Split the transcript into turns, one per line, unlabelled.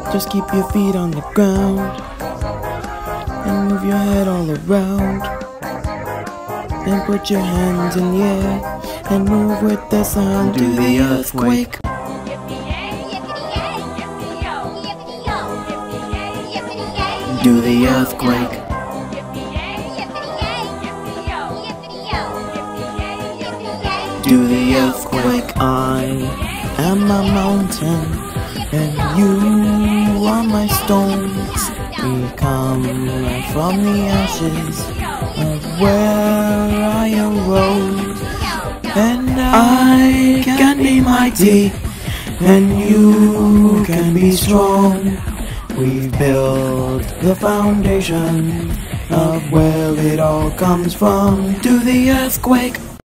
Just keep your feet on the ground and move your head all around. And put your hands in the air and move with the sound. Do the earthquake. Do the earthquake. Do the earthquake. I am a mountain and you are my stones. We come from the ashes of where I arose. And I can be mighty and you can be strong. We've built the foundation of where it all comes from. Do the earthquake.